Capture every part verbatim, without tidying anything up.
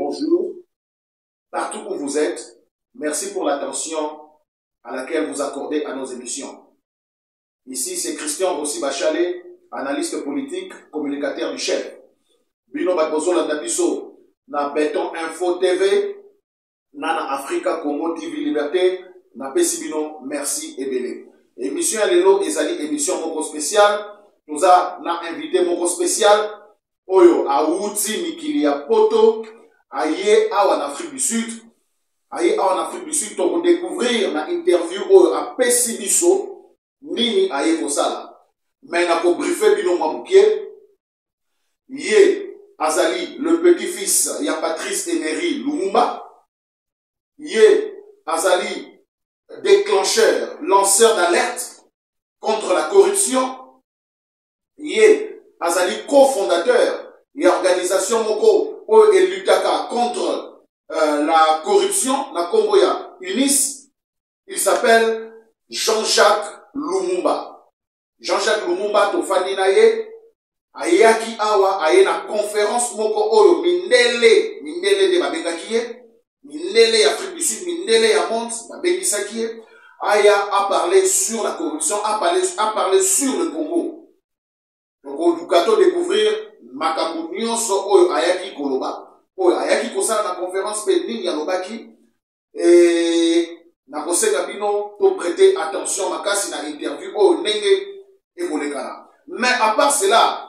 bonjour. Partout où vous êtes, merci pour l'attention à laquelle vous accordez à nos émissions. Ici, c'est Christian Rossi Bachalet, analyste politique, communicateur du chef. Bino Batbozo Landabiso, na Béton Info T V, na Africa Congo T V Liberté, na Pesibino, merci et belé. Émission à l'élo, ezali émission moko spéciale. Nous avons invité moko spécial. Oyo, a Outi Mikili ya Poto, aye awa en Afrique du Sud. Aye awa en Afrique du Sud, on va découvrir na interview oyo a Pesibiso. Nini aye kosala. Mais na ko briefer bino mamoukie. Yé Azali, le petit-fils, ya Patrice Emery Lumumba. Yé Azali, déclencheur, lanceur d'alerte contre la corruption. Yé Azali, cofondateur et organisation Moko o et Lutaka contre euh, la corruption, la Congoya Unis. Il s'appelle Jean-Jacques Lumumba. Jean-Jacques Lumumba tofani na ye ayaki awa aye na conférence moko oyo mindele mindele de babengaki ye mindele ya Afrique du Sud mindele ya monde babekisaki ye aya a parlé sur la corruption, a parlé a parlé sur le Congo. Donc on dukato découvrir makambo nyonso oyo ayaki koloba oyo ayaki kosala na conférence pe nini ya lobaki et na kosenga bino to prêter attention makasi na interview oyo ndenge ekolekana. Mais à part cela,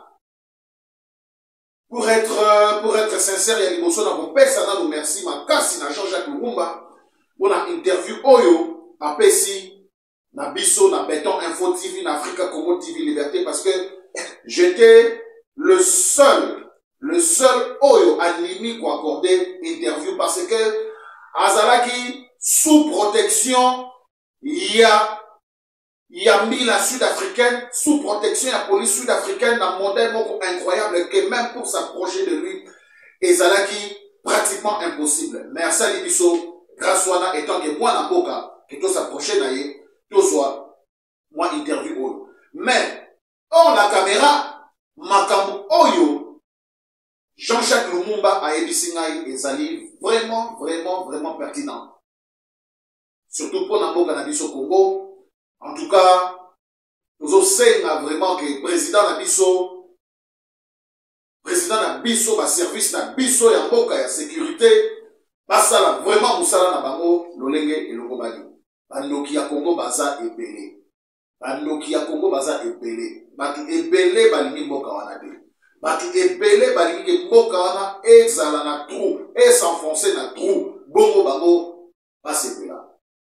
pour être pour être sincère ya liboso na kopesa na no merci makasi na Jean-Jacques Lumumba pour na interview oyo apesi na biso na Béton Info T V na Africa Congo T V Liberté parce que j'étais le seul le seul oyo animi ko accorder interview parce que azalaki sous protection, il y a il y a mis la sud-africaine sous protection, la police sud-africaine dans un modèle incroyable que même pour s'approcher de lui, ezalaki pratiquement impossible. Mais à ça, Libiso, grâce à étant que moi, na boka, que tout s'approcher d'ailleurs, tout soit, moi, interview oyo. Mais, hors la caméra, makambo oyo, Jean-Jacques Lumumba a ebisingai ezali vraiment, vraiment, vraiment pertinent. Surtout pour Nambo Cannabis au Congo. En tout cas, nous avons vraiment que le président Nabiso, président Nabiso, le service Nabiso, il y a sécurité, ça vraiment Moussala Nabango, Lolenge et Logobali. Bandoki ya Congo Baza et Belé. Bandoki ya Congo Baza et Belé. Batu et Belé Balini Moka Wanade. Batu et Belé Balini Moka Wana, exala na trou, et s'enfoncer na trou. Bongo Bango, passe là.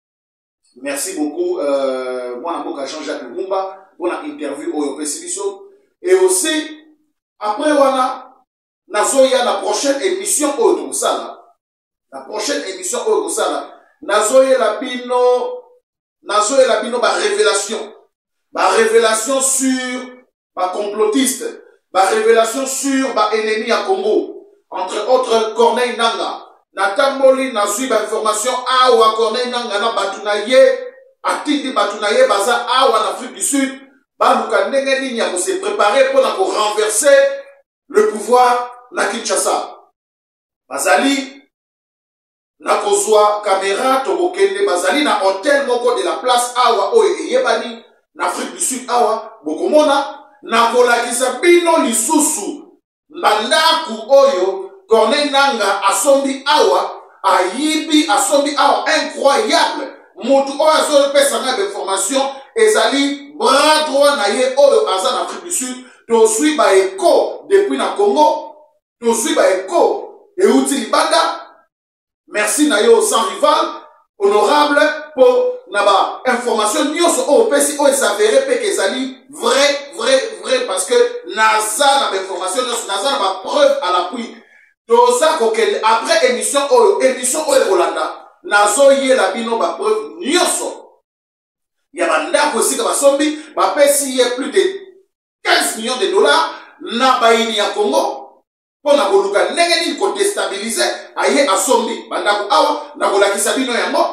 Merci beaucoup, euh, moi, je suis Jean-Jacques Lumumba pour l'interview au Pesibiso. Et aussi, après, on a la prochaine émission au Tosala. La prochaine émission au Tosala. Nazoye la bino, Nazoye la bino, ma révélation. Ma révélation sur ma complotiste. Ma révélation sur ma ennemi à Congo. Entre autres, Corneille Nanga. Natamboli nazui ba information awa Corneille Nanga na batunaye atindi batunaye baza awa en Afrique du Sud ba luka ndenge nini ya ko se préparer pour na ko renverser le pouvoir na Kinshasa. Bazali na kozwa caméra to kokende bazali na hôtel moko de la place awa oyo eyebani na Afrique du Sud awa bokomona na kolakisa bino lisusu bandaku oyo Corneille Nanga asombi awa, ayibi asombi awa, incroyable. Moutou oyo azo pesanga d'information, ezali bras droit na ye oyo aza en Afrique du Sud, to sui ba eko depuis na Congo, to sui ba eko e uti libanda. Merci na yo sans rival, honorable pour na ba information nyonso oyo pesi oyo s'avérer pe ezali vrai vrai vrai parce que naza na ba information nyonso naza na ba preuve à l'appui. Après émission oyo, émission oyo Rolanda, nazo yé la bino ba preuve nyonso. Ya banda ko sika ba sombi, ba pesi yé plus de quinze millions de dollars na baini ya Congo. Pona koluka ndenge nini ko déstabiliser aye asombi banda ko awa na kolakisa bino yango.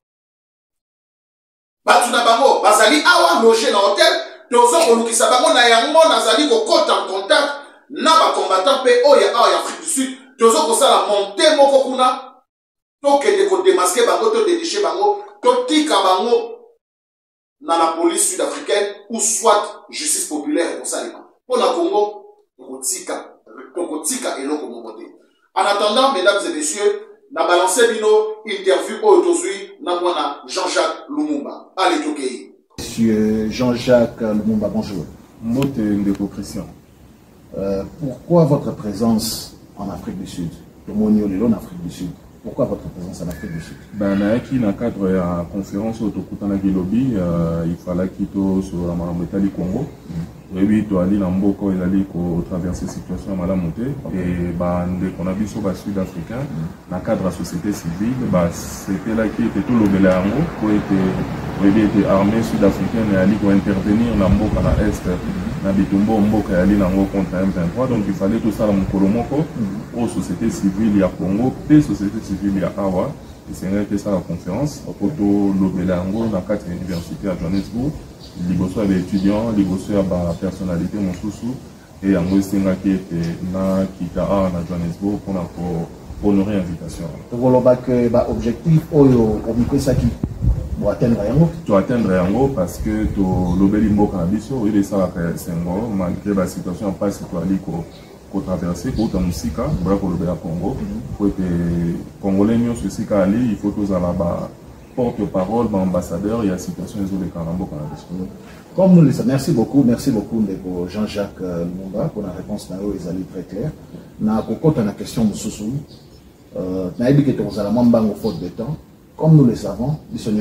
Batu na bango bazali awa loger na hôtel, tozo kolukisa bango na yango nazali ko kota en contact na ba combattant pe oya awa ya Afrique du Sud. tozo kosala monte moko kuna tokende kodemaske bango todéniche bango totika bango na la police sud-africaine ou soit justice populaire ekosalema mpo na Congo tokotika tokotika eloko moko te. En attendant, mesdames et messieurs, na balance bino interview oyo tozwi na mwana Jean-Jacques Lumumba. Allez tokei. Monsieur Jean-Jacques Lumumba, bonjour. Mote Ndeko Christian. Euh, pourquoi votre présence en Afrique du Sud? En Afrique du Sud. Pourquoi votre présence en Afrique du Sud? Ben, dans le cadre de la conférence au Tokutana Gilobi, il fallait qu'il soit sur la Maramotali Congo. Et puis, il allait dans Mboko, il allait traverser la situation à Malamote. Et on a vu sur le Sud-Africain, dans le cadre de la société civile, c'était là qui était tout le Bélango, qui était armée sud-africaine et allait intervenir dans Mboko, à l'Est. Na bitumbo mboka yali nango contre M vingt-trois, donc il fallait tout ça la mukolomoko aux sociétés civiles ya Congo et sociétés civiles ya Awa. Et c'est vrai que ça la conférence auto lobelango dans quatre universités à Johannesburg, liboso ya étudiants, liboso ya ba personnalité mosusu et yango esenga ki ete na kita a na Johannesburg pour pour honorer invitation. To voloba que ba objectif oyo omikwesaki pour atteindre yango pour atteindre yango parce que to lobeli mboka na biso il est ça la sengo malgré la situation en passe to ali ko ko traverser ko ta musika bra ko lobela Congo pour que congolais nyo ceci ka ali il faut tous à la bas porte-parole ba ambassadeur il y a situation les autres karambo na biso. Comme nous le savons, merci beaucoup, merci beaucoup Ndeko Jean-Jacques Lumumba pour la réponse na yo ezali très claire. Na kokota na question mususu euh na yebi ke to zala mambango faute de temps. Comme nous le savons,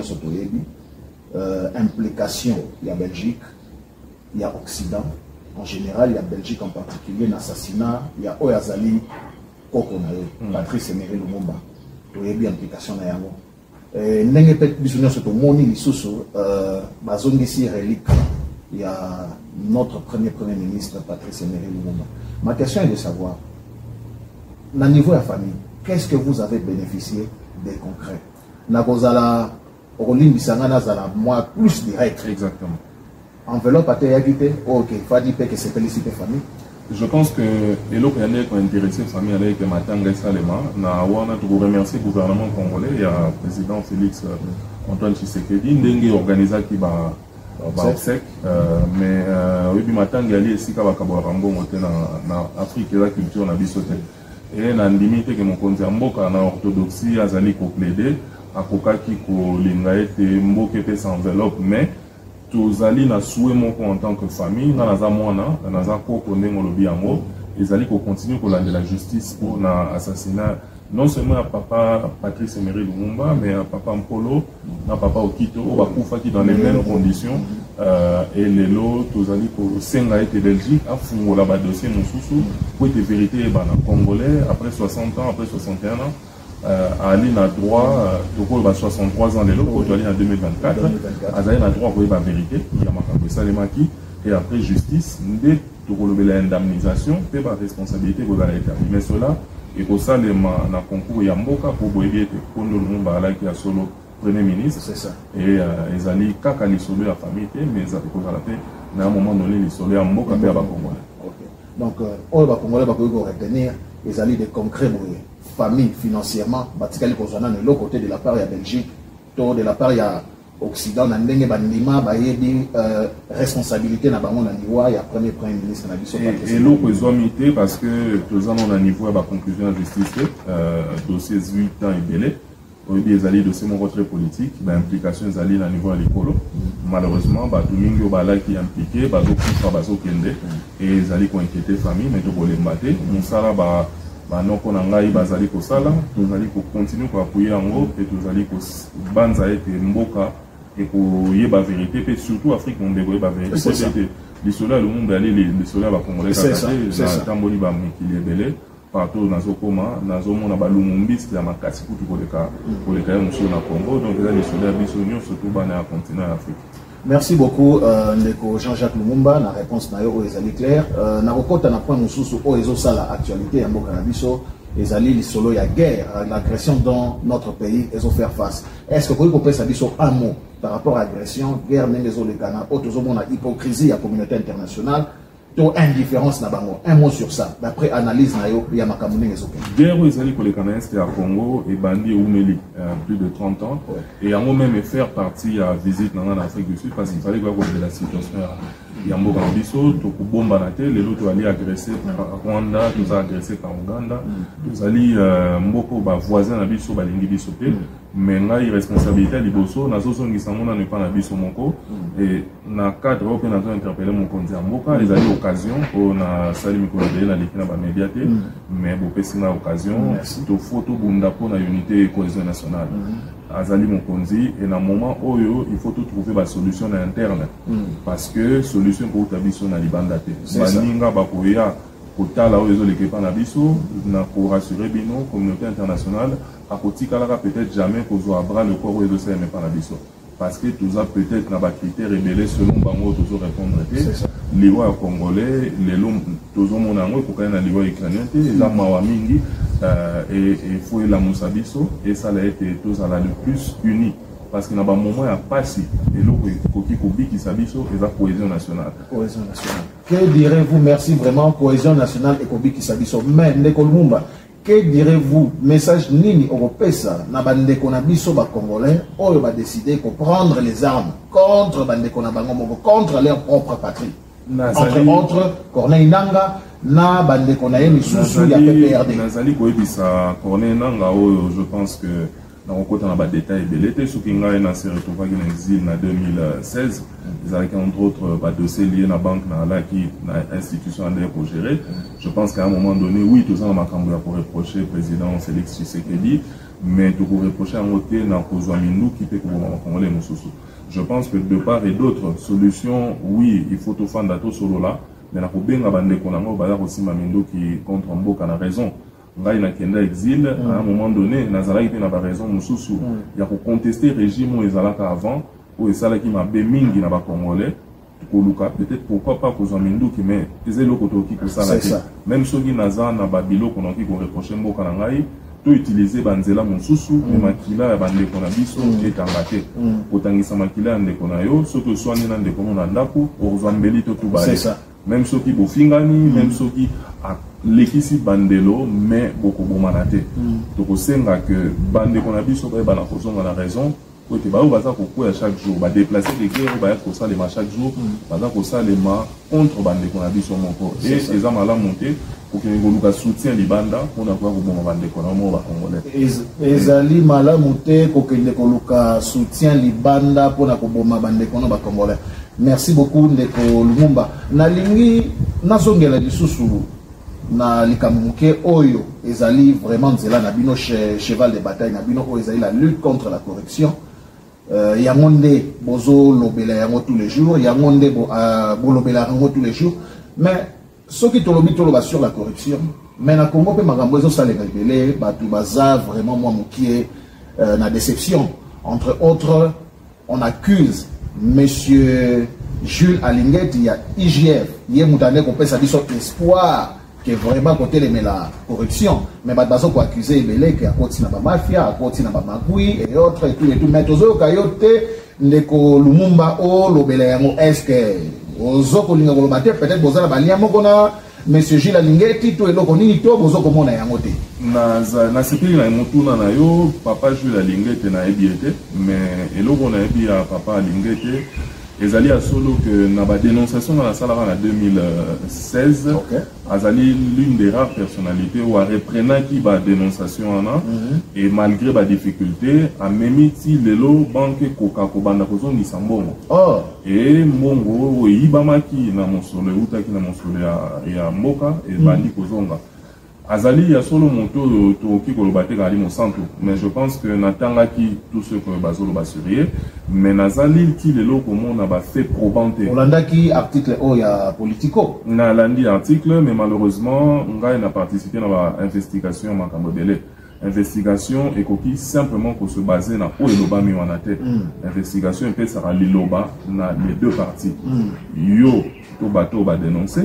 euh, implication, il y a Belgique, il y a Occident, en général, il y a Belgique en particulier, l'assassinat, il y a Oyazali, Kokonae, Patrice Emery Lumumba, il y a implication na yango. N'engé peut bisogno soto moni lisusu, bazongi si relique, il y a notre premier premier ministre Patrice Emery Lumumba. Ma question est de savoir, au niveau de la famille, qu'est-ce que vous avez bénéficié des concrets? Nakozala Olimbisanga nazala moi plus direct. Exactement. Enveloppe à Théagité, ok, il faut dire que c'est félicité famille. Je pense que Elo Kayane est intéressé famille avec Matanga Salema. Na wana to remercier le gouvernement congolais et le président Félix Antoine Tshisekedi ndenge organisa ki ba ba obsèque mais oui Matanga ali esika bakabwa mbongo te na na Afrique la culture na biso te. Et na ndimite ke mokonzi mboka na orthodoxie azali ko plaider akokaki kolinga ete mboka epesa enveloppe mais tozali na souhait moko en tant que famille nga naza mwana naza koko ndenge olobi yango ezali kocontinue kolandela justice pour na assassinat non seulement à papa Patrice Emery Lumumba mais à papa Mpolo na papa Okito oyo bakufaki dans les mêmes conditions euh, et lelo tozali kosenga ete Belgique afungola badossier mosusu po ete vérité ebana congolais après soixante ans après soixante et un ans Euh, Ali na droit de soixante-trois ans de l'autre, Ali en deux mille vingt-quatre, Azaï na droit de la vérité, il y a marqué Salemaki, et après justice, dès que l'indemnisation, c'est pas responsabilité pour la établir. Mais cela, et pour ça, les na concours Yamboka pour boyer que Kondo Lumumba qui a solo premier ministre, c'est ça. Et ils allaient kaka les sauver la famille, mais ils allaient causer la paix, mais à un moment donné, les sauver Yamboka et à Congolais. Donc, on va Congolais va retenir, ils allaient des concrets brouillés. Famille financièrement, batikali kozana de l'autre côté de la part de la Belgique, de la part de l'Occident, na ndenge bandima ba yebi responsabilité na bango na niveau ya premier premier ministre na biso. Et l'autre zomité parce que tous ans on a niveau ba conclusion de justice euh dossier huit ans et belé. Au début les alliés dossier mon retrait politique, ba implication les alliés na niveau à l'école. Malheureusement ba tout mingo ba là qui impliqué, ba do kufa ba zo kende et les alliés qui ont inquiété famille mais to bolé maté, mon sala ba ba noko na ngai bazali ko sala tozali ko continue ko appuyer yango et tozali ko banza ete mboka et ko yeba vérité et surtout Afrique monde ko yeba vérité c'était les soldats le monde aller les soldats ba congolais na tamboli ba mikili ebele partout nazo koma nazo mona ba lumumbisi ya makasi kutu ko leka ko leka muso na Congo donc les soldats biso nyo surtout ba na continent Afrique. Merci beaucoup, euh, Ndeko Jean-Jacques Lumumba. La réponse na yo est claire. Euh, na rekota na point mususu o ezo sala actualité ya mboka na biso ezali lisolo ya guerre, l'agression dans notre pays ezo faire face. Est-ce que vous pouvez penser biso un mot par rapport à l'agression, guerre n'engezo le Ghana, autres mona hypocrisie à la communauté internationale to indifférence na bango. Un mot sur ça. D'après analyse na yo, il y a makambo ndenge ezoke. Guerre aux alliés collectionnistes à Congo et bandit Oumeli, plus de trente ans. Ouais. Et à moi-même faire partie à visite dans l'Afrique du Sud parce qu'il fallait voir de la situation. Il y a un mot dans l'Isso, tout le bomba na télé, les autres allaient agresser Rwanda, tous a agressé par Ouganda, tous allaient mboko ba voisin na biso balingi biso pe, mais là il responsabilité liboso, na zozo ngisamona ne pas na biso moko et na cadre open na interpeller mon konzi mboka, les allaient occasion pour na sali mikolo de na lekina ba médiaté, mais bo pesina occasion, to photo bunda pour na unité et cohésion nationale. Azali Mokonzi et dans moment où il faut tout trouver la solution interne mm. parce que solution pour tabiso na libandate baninga bakoya kotala oyo ezolekepa na biso na ko rassurer bino communauté internationale akotikalaka peut-être jamais kozwa bras le corps oyo ezoseme pa na biso parce que tout ça peut-être na ba critères rebelles selon bango toujours répondre te liwa congolais lelo tozo monango kokana na liwa ukrainien te eza mawa mingi euh, et il faut la musabiso et ça a été tous à la le plus unis parce qu'il y a un moment à passer et l'autre qui copique qui s'abisso et la cohésion nationale. Cohésion nationale. Que direz-vous, merci vraiment, cohésion nationale et copique qui s'abisso. Mais Ndekolumba, que direz-vous, message nini européen na bande konabiso ba congolais, oyo ba décider de prendre les armes contre bande konabango contre leur propre patrie. Entre autres, Corneille Nanga, na bande konaye misusu ya P P R D. Nazali koyebisa Corneille Nanga oyo, je pense que dans le côté de détail de l'été, ce qui a s'est retrouvé en exil en deux mille seize, ils avaient entre autres des dossiers liés à la banque, à l'institution pour gérer. Je pense qu'à un moment donné, oui, tout ça, on a pour reprocher le président Félix Tshisekedi, mais tout pour reprocher en côté, dans le Mindou qui peut qu'on les Moussoussou. Je pense que de part et d'autre, solution, oui, il faut tout faire d'ato solo là, mais la bien la bande qu'on a, on va aussi Mamindou qui contre un beau qu'on a raison. Ngai na kenda exil à un moment donné nazala qui na ba raison mususu il y a pour contester régime ezalaka avant ou ezala qui m'a mingi na ba congolais koluka peut-être pourquoi pas pour Zamindu qui mais ezelo kotoki ko sala même soki naza na ba biloko na ki ko reprocher mboka na ngai to utiliser banzela mususu mais makila ya bande ko na biso etangate kotangisa makila ya ndeko na yo soki oswani na ndeko na ndako ozambeli to tubale même soki bofingani même soki l'équipe bandelo mais beaucoup bomanate donc on sait que bande qu'on a vu sur la la raison que tu vas au bazar pour chaque jour va déplacer les guerres va être ça les chaque jour bazar pour ça les ma contre bande qu'on a vu sur mon corps et les hommes à la montée pour que nous nous soutien les bandes pour avoir au bon bande qu'on a mon va congolais les ali mala monter pour que nous soutien les bandes pour na ko boma bande qu'on a congolais. Merci beaucoup Ndeko Lumumba nalingi nazongela lisusu na likamuke oyo ezali vraiment nzela na bino cheval de bataille na bino oyo ezali la lutte contre la corruption euh, yango nde bozo lobela yango tous les jours yango nde bo uh, bolobela yango tous les jours mais soki tolobi toloba sur la corruption mais na Congo pe makambo ezo salenga ebele batu baza vraiment moi mokie euh, na déception entre autres on accuse monsieur Jules Alinguet il y a I G F yé mutane ko pesa biso espoir que vraiment côté les la corruption mais bah baso ko accuser belé que à côté na ba mafia à côté na ba magui et autres et tout et tout mais tozo kayote ndeko Lumumba o lobela yango est-ce que ozo ko linga ko lobate peut-être bozala ba liamo kona monsieur Gilles Alingeti to eloko nini to bozo ko mona yango te na na sepili na mutuna na yo papa Jules Alingeti na ebiete mais eloko na ebi ya papa Alingeti ezali à solo que na ba dénonciation dans la salle en deux mille seize okay. Azali l'une des rares personnalités où a reprenant qui ba dénonciation en a mm -hmm. et malgré ba difficulté a même ti lelo banque koka ko banda ko zoni sambongo oh et mongo yibamaki na mosolo utaki na mosolo ya ya mboka et bandi ko zonga Azali ya solo moto to ki ko lobate kali mo santo mais je pense que natanga ki tout ce que bazolo basurier mais nazali ti lelo komo na ba fait probante Olanda ki article o ya Politico na landi article mais malheureusement ngai na participé na ba investigation makambo belé investigation et koki simplement pour se baser na o eloba mi wana te mm. investigation peut sera liloba na les deux parties mm. yo to bato ba dénoncer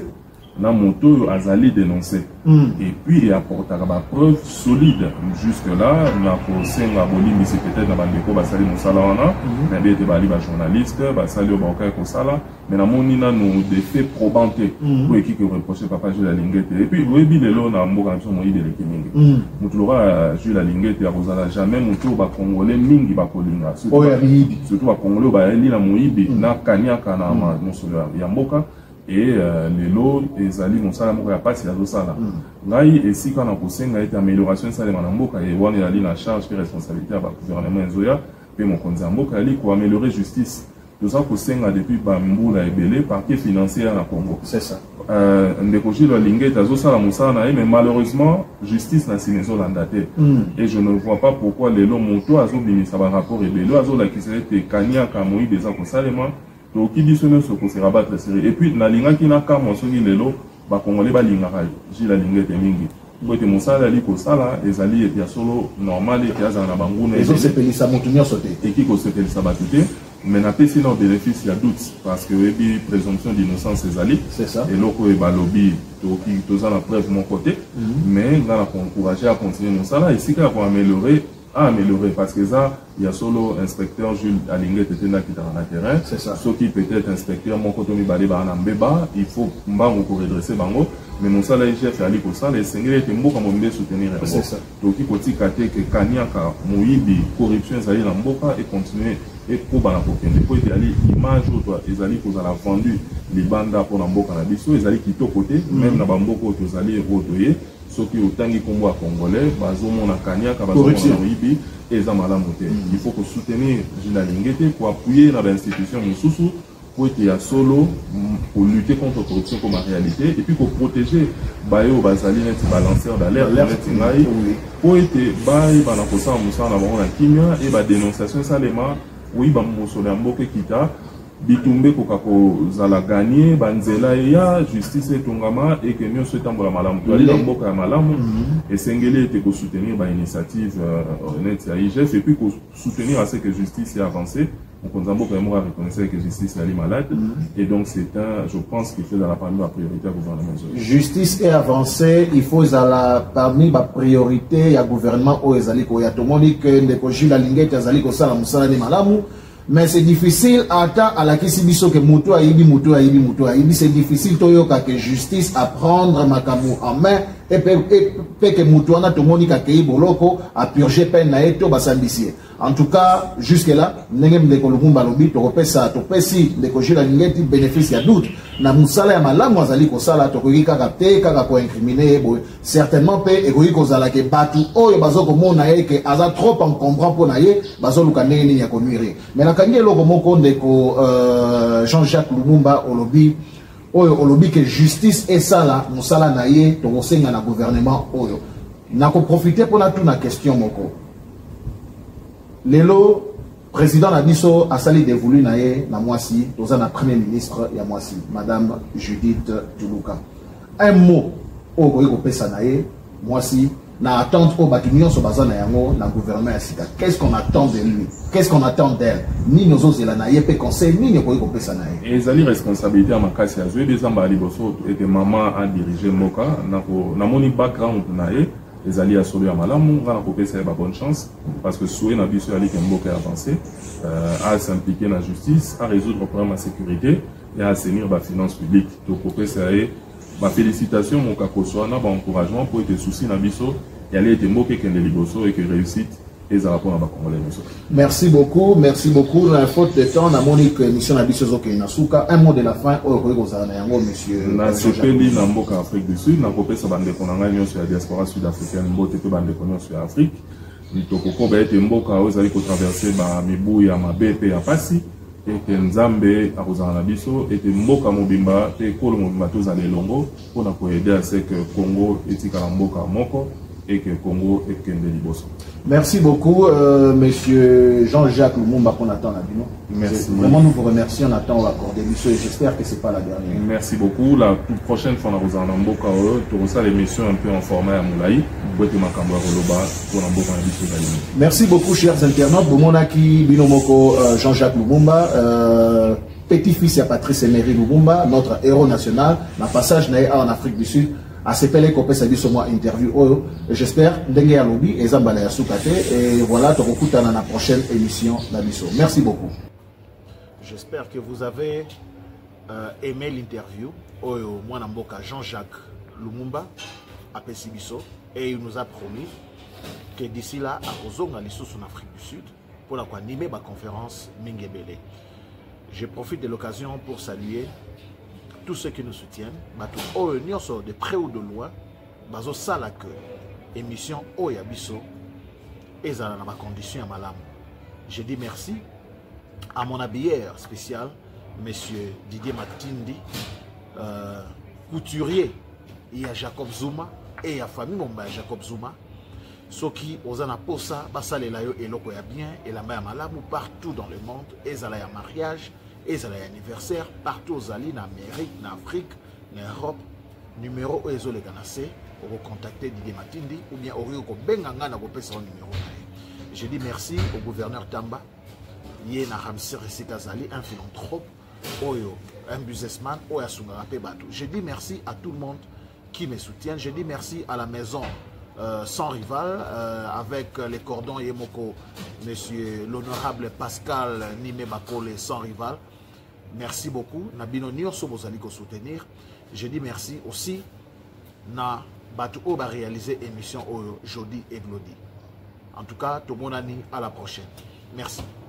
na moto azali dénoncé mm. et puis il apporte la preuve solide jusque là na ko senga bolimi c'est peut-être na bandeko basali musala wana na bete bali ba journaliste basali ba ka ko sala mais na moni na no des faits probants pour équipe que reprocher papa Jules Lingete et puis webi lelo na mboka nso mo idele kimingi mutulora Jules Lingete ya kozala jamais mutu ba congolais mingi ba kolinga surtout ba congolais ba eli na moibi na kanyaka na musolo ya mboka et les lots et ali mosala moko ya pasi ya zosala ngai esika na kosenga ete amélioration ça les manamboka et wana ali na charge et responsabilité ya gouvernement nzoya pe mokonzi ya mboka ali ko améliorer justice tout ça kosenga depuis ba mbula ebele parquet financier na Congo c'est ça euh ndeko Jules Lingete zosala mosala na mais malheureusement justice na sinezo landaté et je ne vois pas pourquoi les lots moto azobimisa ba rapport ebele azolakisa ete kanyaka moi des akosalema donc qui dit ce ne se se rabattre serré et puis na linga qui na kama soki lelo ba congolais ba linga Jules Lingete mingi bote musala ali ko sala ezali et ya solo normal et ya na banguna et se pelisa montunyo sauté et qui ko se pelisa batute mais na pesi no bénéfice ya doute parce que ebi présomption d'innocence ezali c'est ça et loko e ba lobby to ki toza na preuve mon côté mais na la encourager à continuer musala ici ka pour améliorer à améliorer parce que ça il y a solo inspecteur Jules Lingete était là qui dans le terrain c'est ça ce qui peut-être inspecteur mon côté mi balé ba na mbeba il faut mbango ko redresser bango mais mon salaire chef ali ko sala esengeli ete mboka mo mbe soutenir c'est ça donc il faut tikate que kanyaka moyibi corruption ezali na mboka et continuer et ko bana ko kende ko ete ali image auto ezali ko za la vendu libanda pour na mboka na biso ezali kitoko te même na bamboko to ezali rodoyer soki otangi kombo ya congolais bazomona kanyaka bazomona moyibi eza malamu te il faut que soutenir Jules Lingete pour appuyer na institution mosusu pour être solo pour lutter contre la corruption comme en réalité et puis pour protéger bayo bazali net balanceur d'alerte net ngai pour être bay bana kosa musana na kimia et ba dénonciation salema oui ba musolo mboke kita bitumbe kokako zala gagner banzela ya justice etongama et que nous souhaitons la malamu to ali mboka ya malamu et sengeli était ko soutenir ba initiative net ya I G F et puis ko soutenir à ce que justice ait avancé. Donc on a reconnaissé que justice est malade et donc c'est un, je pense qu'il fait dans la parmi la priorité au gouvernement. Justice est avancée, il faut la parmi la priorité au gouvernement au Ezaliko. Il y a tout le monde dit que les Jules Lingete Ezaliko ça la musala ni malamu. Mais c'est difficile à attendre à la kisibiso que mutu aibi mutu aibi mutu aibi c'est difficile toyoka que justice à prendre makamu en main et pe que mutu ana tomoni ka kei boloko à purger peine na eto basambisier. En tout cas jusque là ndenge mdeko Lumumba lobi tokopesa topesi ndeko Jules Lingete bénéfice ya doute na musala ya malamu azali ko sala tokoki kaka te kaka ko incriminer boy certainement pe ekoki ko zala ke batu oyo bazoko mona ye ke aza trop encombrant pour na ye bazoluka ndenge nini ya konuire mais na kangi eloko moko ndeko euh, Jean-Jacques Lumumba olobi oyo olobi que justice esala musala na ye tokosenga na gouvernement oyo nako profiter pour na tout na question moko lelo président Nabiso a sali dévolu na ye na mwasi toza na premier ministre ya mwasi madame Judith Tuluka un mot oyo ko pesa na ye mwasi na attente au bâtiment sur bazan na yango na gouvernement ya sika qu'est-ce qu'on attend de lui qu'est-ce qu'on attend d'elle ni nos autres la na yepé conseil ni ne ko pesa na ye ezali responsabilité à makasi azwe bezamba liboso et maman a dirigé moka na ko na moni background na ye ezali ya solo ya malamu ngana ko pesa ba bonne chance parce que souhait na biso ali kemboka avancer euh, à s'impliquer dans la justice à résoudre le problème de sécurité et à assainir la finance publique donc ko pesa ma félicitation mon kakoswana ba encouragement pour être souci na biso et aller être mboke kende liboso et que réussite et ça rapport à ba congolais. Merci beaucoup, merci beaucoup. La faute de temps na monique émission na biso zoke na suka un mot de la fin au ko za na yango monsieur na sepeli na mboka Afrique du Sud na kopesa bande konanga nyonso ya diaspora sud-africaine mbote pe bande konyo sur Afrique mitoko ba ete mboka ozali ko traverser ba mibu ya mabepe ya pasi et que Nzambe akozala na biso et que mboka mobimba te kolo mobimba tozala elongo mpona koaider à ce que Congo etikala mboka moko et que Congo ekende liboso. Merci beaucoup euh, monsieur Jean-Jacques Lumumba qu'on attend la bino. Merci. Vraiment nous vous remercions, on attend l'accorder et j'espère que c'est pas la dernière. Merci beaucoup. La toute prochaine fois on a mboka to ça l'émission un peu en format à Moulaï pour être makambo roloba pour mboka na biso zali. Merci beaucoup chers internautes. Bomonaki binomoko euh, Jean-Jacques Lumumba euh, petit-fils de Patrice Emery Lumumba, notre héros national, la passage en Afrique du Sud, à ce pélé qu'on peut se dire sur moi interview. Oh, j'espère, Dengue Alobi et Zambala Yasukate. Et voilà, tu recoutes dans la prochaine émission d'Abisso. Merci beaucoup. J'espère que vous avez euh, aimé l'interview. Oh, moi, Namboka Jean-Jacques Lumumba à Pessibiso. Et il nous a promis que d'ici là, à Ozonga, l'issue en Afrique du Sud, pour la animer ma conférence Mingebele. Je profite de l'occasion pour saluer tous ceux qui nous soutiennent, de près ou de loin, bazo sala que émission Oyabiso et dans ma condition à malam. Je dis merci à mon habilleur spécial, monsieur Didier Matindi, euh, couturier, et à Jacob Zuma et à famille Momba Jacob Zuma. Ceux qui osent en posa, basale la yo et loko ya bien et la mère malam partout dans le monde, et à la mariage. Et ça anniversaire partout aux alliés en Amérique, en Afrique, en Europe. Numéro où ils ont les ganacés, on va contacter Didier Matindi ou bien au Rio Benganga na kopé son numéro. Je dis merci au gouverneur Tamba, yé na Ramsir Sikazali, un philanthrope, oyo, un businessman, oya Sungarape Batou. Je dis merci à tout le monde qui me soutient. Je dis merci à la maison euh, sans rival, euh, avec les cordons Yemoko, monsieur l'honorable Pascal Nime Bakole sans rival. Merci beaucoup. Nabino Nyonso Bozali ko soutenir. Je dis merci aussi na Batou Oba réaliser émission Jodi et Glody. En tout cas, tout le monde à la prochaine. Merci.